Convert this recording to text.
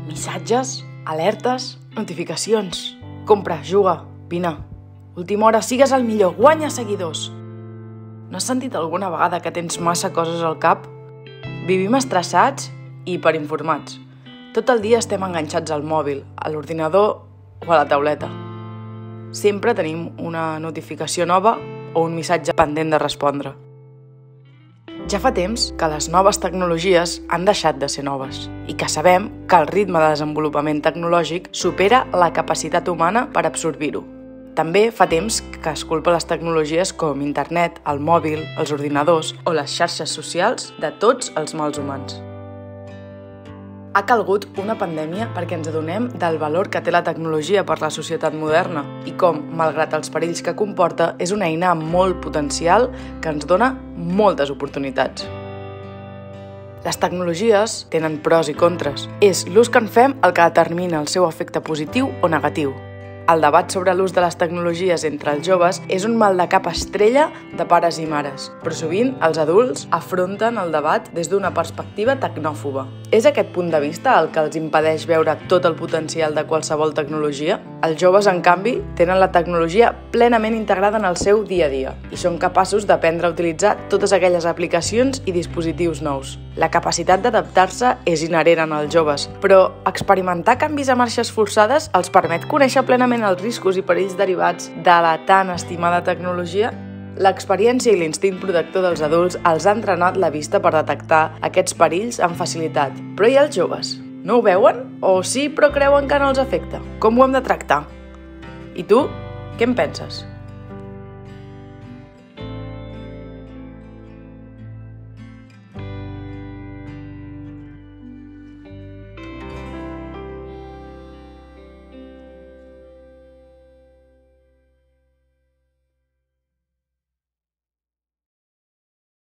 Missatges, alertes, notificacions. Compra, juga, vine. Última hora, sigues el millor, guanya seguidors. No has sentit alguna vegada que tens massa coses al cap? Vivim estressats i hiperinformats. Tot el dia estem enganxats al mòbil, a l'ordinador o a la tauleta. Sempre tenim una notificació nova o un missatge pendent de respondre. Ja fa temps que les noves tecnologies han deixat de ser noves i que sabem que el ritme de desenvolupament tecnològic supera la capacitat humana per absorbir-ho. També fa temps que es culpa les tecnologies com internet, el mòbil, els ordinadors o les xarxes socials de tots els mals humans. Ha calgut una pandèmia perquè ens adonem del valor que té la tecnologia per la societat moderna i com, malgrat els perills que comporta, és una eina amb molt potencial que ens dona moltes oportunitats. Les tecnologies tenen pros i contres. És l'ús que en fem el que determina el seu efecte positiu o negatiu. El debat sobre l'ús de les tecnologies entre els joves és un maldecap estrella de pares i mares, però sovint els adults afronten el debat des d'una perspectiva tecnòfoba. És aquest punt de vista el que els impedeix veure tot el potencial de qualsevol tecnologia? Els joves, en canvi, tenen la tecnologia plenament integrada en el seu dia a dia i són capaços d'aprendre a utilitzar totes aquelles aplicacions i dispositius nous. La capacitat d'adaptar-se és inherent en els joves, però experimentar canvis a marxes forçades els permet conèixer plenament els riscos i perills derivats de la tan estimada tecnologia? L'experiència i l'instint protector dels adults els ha entrenat la vista per detectar aquests perills amb facilitat. Però i els joves? No ho veuen? O sí, però creuen que no els afecta? Com ho hem de tractar? I tu, què en penses?